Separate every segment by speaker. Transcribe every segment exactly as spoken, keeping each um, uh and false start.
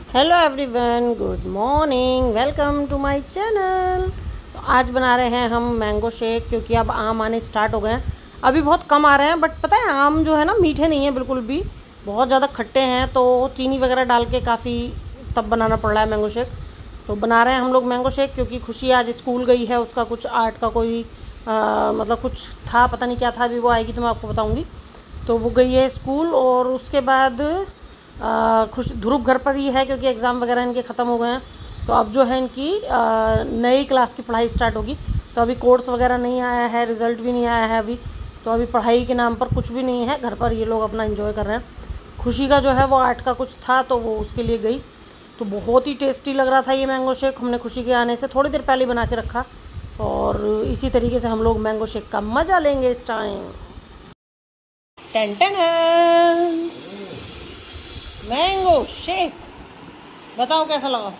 Speaker 1: Hello everyone, good morning, welcome to my channel. तो आज बना रहे हैं हम मैंगो शेक, क्योंकि अब आम आने स्टार्ट हो गए हैं। अभी बहुत कम आ रहे हैं, बट पता है आम जो है ना मीठे नहीं है बिल्कुल भी, बहुत ज़्यादा खट्टे हैं। तो चीनी वगैरह डाल के काफ़ी तब बनाना पड़ रहा है मैंगो शेक। तो बना रहे हैं हम लोग मैंगो शेक, क्योंकि खुशी आज स्कूल गई है। उसका कुछ आर्ट का कोई आ, मतलब कुछ था, पता नहीं क्या था, अभी वो आएगी तो मैं आपको बताऊँगी। तो वो गई है स्कूल, और उसके बाद आ, खुश ध्रुव घर पर ही है, क्योंकि एग्ज़ाम वगैरह इनके ख़त्म हो गए हैं। तो अब जो है इनकी नई क्लास की पढ़ाई स्टार्ट होगी। तो अभी कोर्स वगैरह नहीं आया है, रिज़ल्ट भी नहीं आया है अभी। तो अभी पढ़ाई के नाम पर कुछ भी नहीं है, घर पर ये लोग अपना एंजॉय कर रहे हैं। खुशी का जो है वो आर्ट का कुछ था, तो वो उसके लिए गई। तो बहुत ही टेस्टी लग रहा था ये मैंगो शेक। हमने खुशी के आने से थोड़ी देर पहले बना के रखा, और इसी तरीके से हम लोग मैंगो शेक का मज़ा लेंगे इस time. Ten ten mango shake, बताओ कैसा लगा?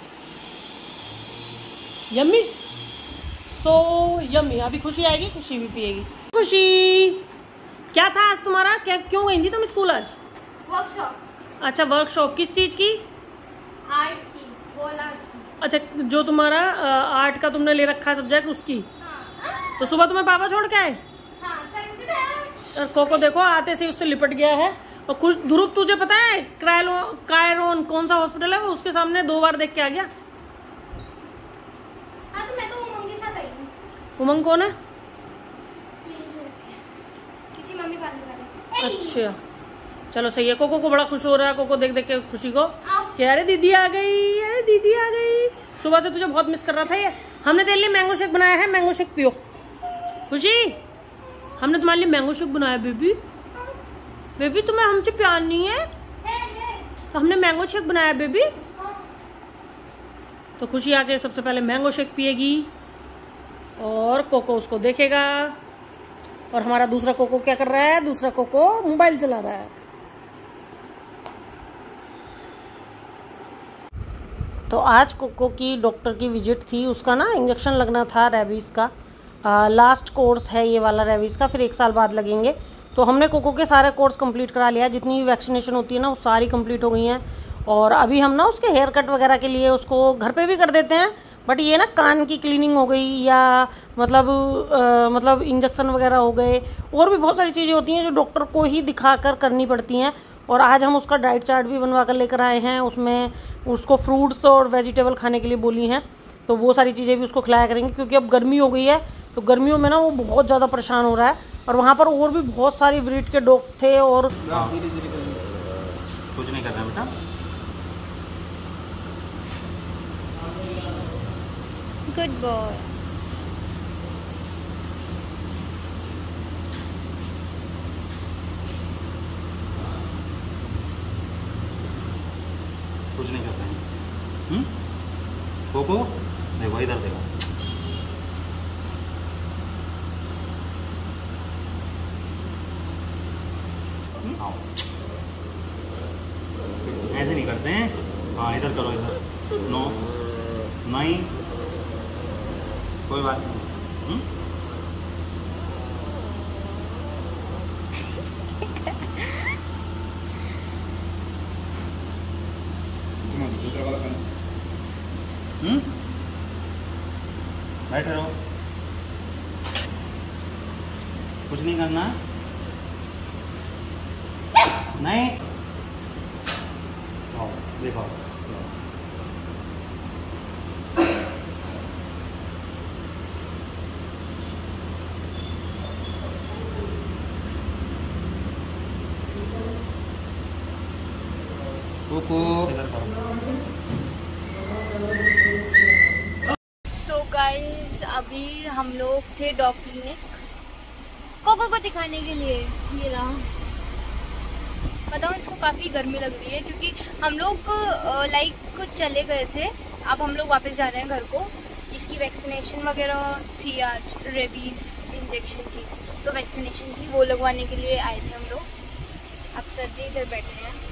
Speaker 1: Yummy, so yummy. अभी खुशी आएगी, खुशी भी पिएगी। खुशी, क्या था आज तुम्हारा? क्या क्यों गई थी तुम स्कूल आज?
Speaker 2: वर्कशॉप।
Speaker 1: अच्छा, वर्कशॉप किस चीज की?
Speaker 2: आर्ट की, वॉल आर्ट की।
Speaker 1: अच्छा, जो तुम्हारा आर्ट का तुमने ले रखा है सब्जेक्ट, उसकी।
Speaker 2: हाँ।
Speaker 1: तो सुबह तुम्हें पापा छोड़ के आए?
Speaker 2: हाँ,
Speaker 1: और कोको देखो आते से उससे लिपट गया है। और खुश ध्रुव, तुझे पता है क्रायलो कायरोन कौन सा हॉस्पिटल है? वो उसके सामने दो बार देख के आ गया।
Speaker 2: हाँ, तो मैं तो उमंग के साथ आई हूँ।
Speaker 1: उमंग कौन है?
Speaker 2: किसी मम्मी पानी वाले।
Speaker 1: अच्छा, चलो सही है। कोको को बड़ा खुश हो रहा है, कोको देख देख के खुशी को कि अरे दीदी आ गई, अरे दीदी आ गई। सुबह से तुझे बहुत मिस कर रहा था ये। हमने तेरे लिए मैंगो शेक बनाया है, मैंगो शेक पियो। खुशी, हमने तुम्हारे लिए मैंगो शेक बनाया। बेबी बेबी तुम्हें हमसे प्यार नहीं है? तो हमने मैंगो शेक बनाया बेबी। तो खुशी आके सबसे पहले मैंगो शेक पिएगी, और कोको उसको देखेगा। और हमारा दूसरा कोको क्या कर रहा है? दूसरा कोको मोबाइल चला रहा है। तो आज कोको की डॉक्टर की विजिट थी, उसका ना इंजेक्शन लगना था रेबीज़ का। आ, लास्ट कोर्स है ये वाला रेबीज़ का, फिर एक साल बाद लगेंगे। तो हमने कोको के सारे कोर्स कंप्लीट करा लिया, जितनी भी वैक्सीनेशन होती है ना वो सारी कंप्लीट हो गई हैं। और अभी हम ना उसके हेयर कट वगैरह के लिए उसको घर पे भी कर देते हैं, बट ये ना कान की क्लीनिंग हो गई, या मतलब आ, मतलब इंजेक्शन वगैरह हो गए, और भी बहुत सारी चीज़ें होती हैं जो डॉक्टर को ही दिखा कर करनी पड़ती हैं। और आज हम उसका डाइट चार्ट भी बनवा कर लेकर आए हैं, उसमें उसको फ्रूट्स और वेजिटेबल खाने के लिए बोली हैं। तो वो सारी चीज़ें भी उसको खिलाया करेंगे, क्योंकि अब गर्मी हो गई है। तो गर्मियों में ना वो बहुत ज़्यादा परेशान हो रहा है। और वहाँ पर और भी बहुत सारी ब्रीड के डॉग थे। और
Speaker 3: कुछ नहीं करना बेटा।
Speaker 2: Good boy.
Speaker 3: कुछ नहीं करते हैं। हम्म कोको देखो, इधर देखो। आओ, ऐसे नहीं करते हैं। हाँ, इधर करो, इधर। नो, नहीं, कोई बात नहीं। हम्म हम्म बैठे रहो, कुछ नहीं करना। नहीं, आओ देखो। कोको इधर करो।
Speaker 2: सो गाइस, अभी हम लोग थे डॉग क्लिनिक कोको को दिखाने के लिए। ये रहा। बताओ, इसको काफ़ी गर्मी लग रही है, क्योंकि हम लोग लाइक चले गए थे। अब हम लोग वापस जा रहे हैं घर को। इसकी वैक्सीनेशन वगैरह थी आज, रेबीज़ इंजेक्शन की। तो वैक्सीनेशन थी, वो लगवाने के लिए आए थे हम लोग। अब सर जी इधर बैठे हैं।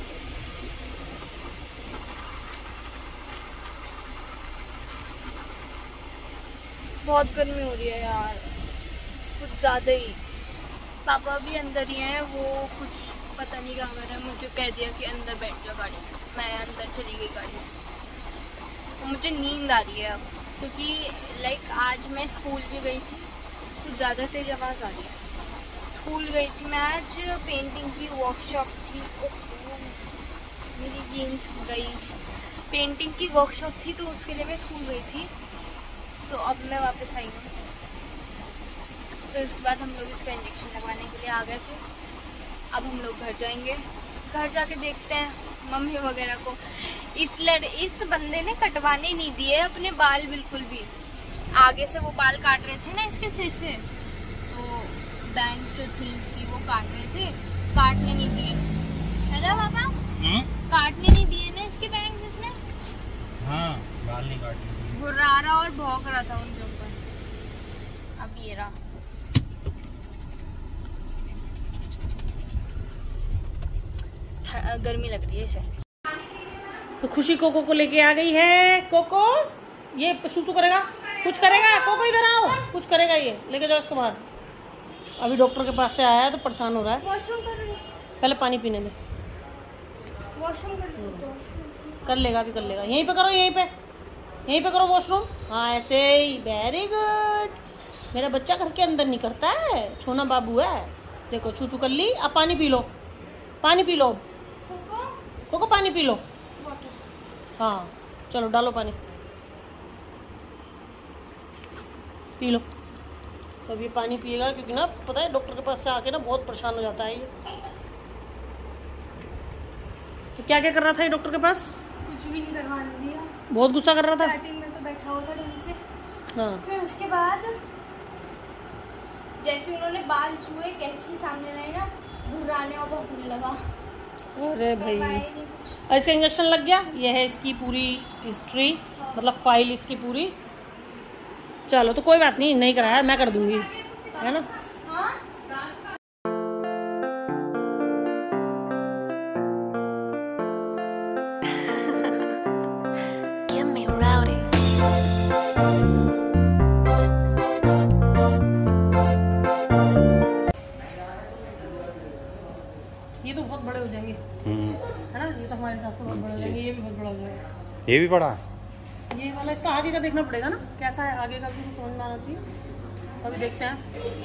Speaker 2: बहुत गर्मी हो रही है यार, कुछ ज़्यादा ही। पापा भी अंदर ही हैं, वो कुछ पता नहीं क्या कर रहे हैं। मुझे कह दिया कि अंदर बैठ जाओ गाड़ी में, मैं अंदर चली गई गाड़ी। तो मुझे नींद आ रही है अब, क्योंकि लाइक आज मैं स्कूल भी गई थी। कुछ ज़्यादा तेज आवाज़ आ रही है। स्कूल गई थी मैं आज, पेंटिंग की वर्कशॉप थी। ओह मेरी जीन्स गई। पेंटिंग की वर्कशॉप थी तो उसके लिए मैं स्कूल गई थी। तो अब मैं वापस आई हूँ। फिर उसके बाद हम लोग इसका इंजेक्शन लगवाने के लिए आ गए थे। अब हम लोग घर जाएंगे। घर जाके देखते हैं मम्मी वगैरह को। इस लड़ इस बंदे ने कटवाने नहीं दिए अपने बाल बिल्कुल भी। आगे से वो बाल काट रहे थे ना इसके सिर से, तो बैंग्स जो थी इसकी वो काट रहे थे, काटने नहीं दिए, है ना पापा? काटने नहीं दिए ना इसके बैंग्स इसने।
Speaker 3: हाँ, बाल नहीं काटने।
Speaker 2: गुर्रा रहा और भौंक रहा था उनके ऊपर। अब ये रहा। गर्मी लग रही है इसे।
Speaker 1: तो खुशी कोको को लेके आ गई है। कोको ये सुसु करेगा, कुछ करेगा। कोको इधर आओ, कुछ करेगा ये, लेके जाओ इसको बाहर। अभी डॉक्टर के पास से आया है तो परेशान हो रहा है।
Speaker 2: वॉशरूम कर
Speaker 1: पहले पानी पीने दे।
Speaker 2: वॉशरूम कर
Speaker 1: कर लेगा, अभी कर लेगा। यहीं पे करो, यहीं पे यहीं पे करो वॉशरूम। हाँ ऐसे ही, वेरी गुड। मेरा बच्चा घर के अंदर नहीं करता है, छोना बाबू है। देखो छू छू कर ली। अब पानी पी लो, पानी पी लो। कोको पानी पी लो। हाँ चलो डालो पानी, पी लो। तो अब ये पानी पिएगा, क्योंकि ना पता है डॉक्टर के पास से आके ना बहुत परेशान हो जाता है ये। तो क्या क्या कर रहा था ये डॉक्टर के पास?
Speaker 2: कुछ भी नहीं करवाने दिया।
Speaker 1: बहुत गुस्सा कर रहा था।
Speaker 2: स्टार्टिंग में तो बैठा हुआ था ढंग से।
Speaker 1: हाँ
Speaker 2: फिर उसके बाद जैसे उन्होंने बाल छुए, कैंची सामने लाई ना, घुर्राने और भौंकने लगा।
Speaker 1: अरे भाई, और इसका इंजेक्शन लग गया। यह है इसकी पूरी हिस्ट्री, मतलब फाइल इसकी पूरी। चलो तो कोई बात नहीं, नहीं कराया मैं कर दूंगी, है ना।
Speaker 2: हाँ?
Speaker 1: ये तो बहुत बड़े हो जाएंगे, है ना। ये तो हमारे हिसाब से बहुत बड़े हो जाएंगे। ये भी बहुत बड़ा हो जाएगा।
Speaker 3: ये भी बड़ा।
Speaker 1: ये वाला इसका आगे का देखना पड़ेगा ना, कैसा है आगे का भी समझ में आना चाहिए। अभी देखते हैं।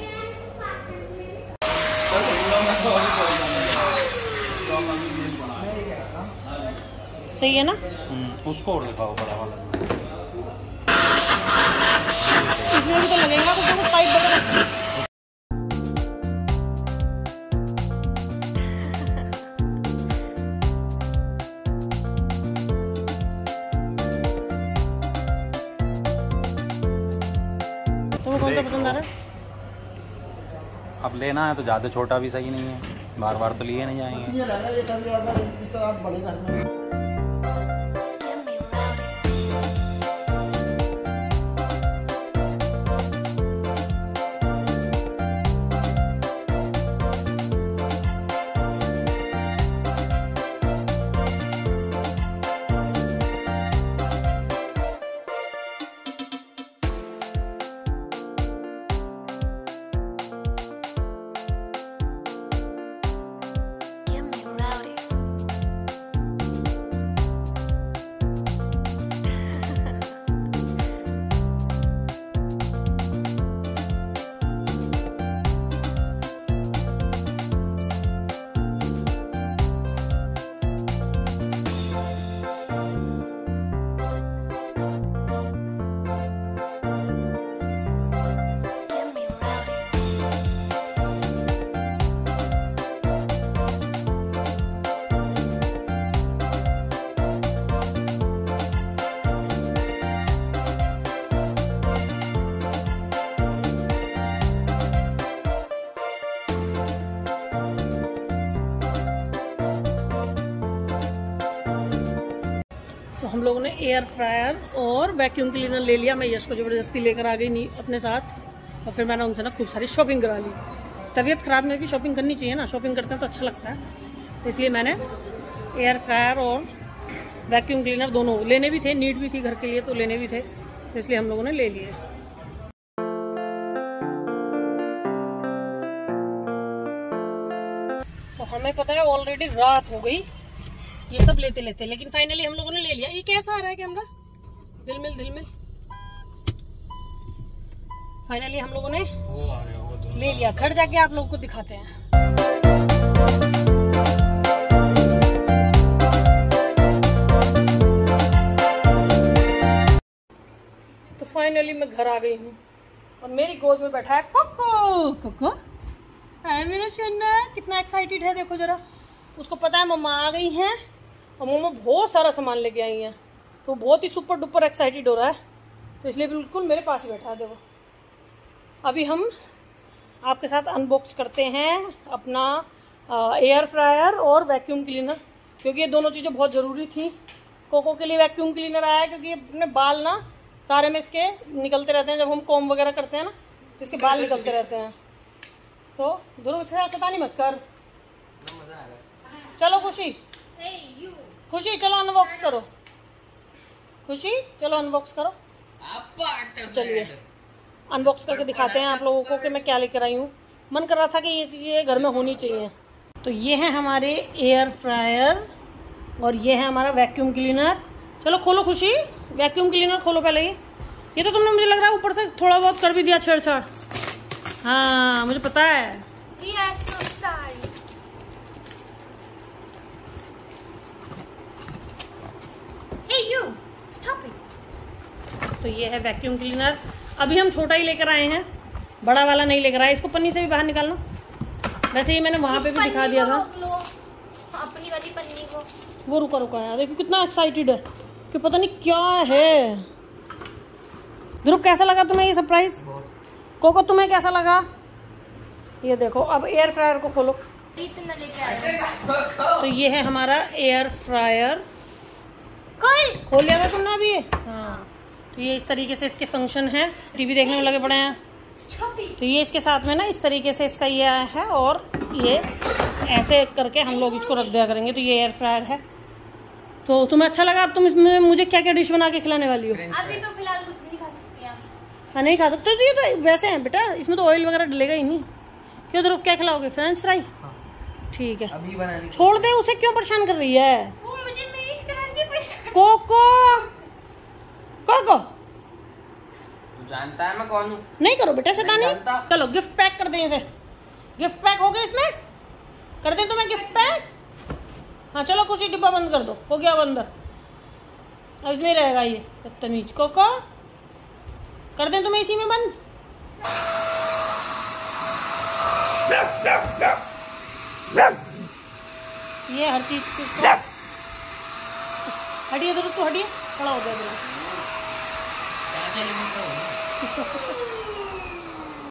Speaker 1: सही है ना।
Speaker 3: उसको और दिखाओ बड़ा वाला।
Speaker 1: इसमें भी तो लगेगा कुछ तो पाइप वगैरह। कौन सा पसंद आ रहा है?
Speaker 3: अब लेना है तो ज़्यादा छोटा भी सही नहीं है, बार बार तो लिए नहीं जाएंगे।
Speaker 1: तो हम लोगों ने एयर फ्रायर और वैक्यूम क्लीनर ले लिया। मैं यश को ज़बरदस्ती लेकर आ गई नहीं अपने साथ, और फिर मैंने उनसे ना खूब सारी शॉपिंग करा ली। तबीयत ख़राब में भी शॉपिंग करनी चाहिए ना, शॉपिंग करते हैं तो अच्छा लगता है। इसलिए मैंने एयर फ्रायर और वैक्यूम क्लीनर दोनों लेने भी थे, नीड भी थी घर के लिए, तो लेने भी थे, तो इसलिए हम लोगों ने ले लिए। तो हमें पता है ऑलरेडी रात हो गई, ये सब लेते लेते, लेकिन फाइनली हम लोगों ने ले लिया। ये कैसा आ रहा है कैमरा? दिलमिल दिलमिल। फाइनली हम लोगों ने ले लिया। घर जाके आप लोगों को दिखाते हैं। तो फाइनली मैं घर आ गई हूँ और मेरी गोद में बैठा है कोको। कोको है मेरा सोना, कितना एक्साइटेड है देखो जरा। उसको पता है मम्मा आ गई हैं और मम्मा बहुत सारा सामान लेके आई हैं, तो बहुत ही सुपर डुपर एक्साइटेड हो रहा है, तो इसलिए बिल्कुल मेरे पास ही बैठा है। देखो अभी हम आपके साथ अनबॉक्स करते हैं अपना एयर फ्रायर और वैक्यूम क्लीनर, क्योंकि ये दोनों चीज़ें बहुत ज़रूरी थी। कोको के लिए वैक्यूम क्लीनर आया है क्योंकि अपने बाल ना सारे में इसके निकलते रहते हैं, जब हम कॉम्ब वगैरह करते हैं ना तो इसके बाल निकलते रहते हैं। तो ध्रुव से शैतानी मत कर। चलो खुशी, खुशी चलो अनबॉक्स करो। खुशी चलो अनबॉक्स करो। चलिए अनबॉक्स करके दिखाते हैं आप लोगों को कि मैं क्या लेकर आई हूँ। मन कर रहा था कि ये चीज़ें घर में होनी चाहिए। तो ये है हमारे एयर फ्रायर और ये है हमारा वैक्यूम क्लीनर। चलो खोलो खुशी, वैक्यूम क्लीनर खोलो पहले। ये ये तो तुमने मुझे लग रहा है ऊपर से थोड़ा बहुत कर भी दिया छेड़छाड़। हाँ मुझे पता है।
Speaker 2: Yes, so sorry. Hey you, stop it.
Speaker 1: तो ये है वैक्यूम क्लीनर। अभी हम छोटा ही लेकर आए हैं, बड़ा वाला नहीं लेकर आए। इसको पन्नी से भी बाहर निकालना। वैसे ही मैंने वहां पे भी दिखा दिया था।
Speaker 2: अपनी वाली पन्नी को।
Speaker 1: वो रुका रुका है, देखो कितना एक्साइटेड है कि पता नहीं क्या है। ध्रुव कैसा लगा तुम्हें ये सरप्राइज? कोको तुम्हें कैसा लगा? ये देखो अब एयर फ्रायर को खोलो।
Speaker 2: इतना लेके आए।
Speaker 1: तो ये है हमारा एयर फ्रायर।
Speaker 2: खोल
Speaker 1: खोल लिया था तुमने अभी ये? हाँ। तो ये इस तरीके से इसके फंक्शन है। टीवी देखने में लगे पड़े हैं। तो ये इसके साथ में ना इस तरीके से इसका ये आया है और ये ऐसे करके हम लोग इसको रख दिया करेंगे। तो ये एयर फ्रायर है। तो तुम्हें अच्छा लगा? अब तुम इसमें मुझे क्या क्या डिश बना के खिलाने वाली हो?
Speaker 2: अभी तो फिलहाल कुछ नहीं खा सकती हैं।
Speaker 1: हाँ नहीं खा सकते। तो ये तो वैसे हैं बेटा, इसमें तो ऑयल वगैरह डलेगा ही नहीं। क्यों ध्रुव क्या खिलाओगे? French fry? ठीक है
Speaker 4: अभी बनानी।
Speaker 1: छोड़ दे उसे, क्यों परेशान कर रही है?
Speaker 2: वो मुझे मेरी स्क्रंची परेशान।
Speaker 1: कोको कोको
Speaker 4: तू जानता है मैं कौन हूँ?
Speaker 1: नहीं करो बेटा शैतानी।
Speaker 4: जानता।
Speaker 1: चलो गिफ्ट पैक कर दें इसे। गिफ्ट पैक हो गया इसमें? कर दें तुम्हें गिफ्ट पैक? हाँ चलो खुशी डिब्बा बंद कर दो। हो गया अब अंदर, अब इसमें रहेगा ये बदतमीज। कोको कर दें तुम्हें इसी में बंद? ये हर चीज हटिए इधर, तो हटिए, खड़ा हो गया इधर।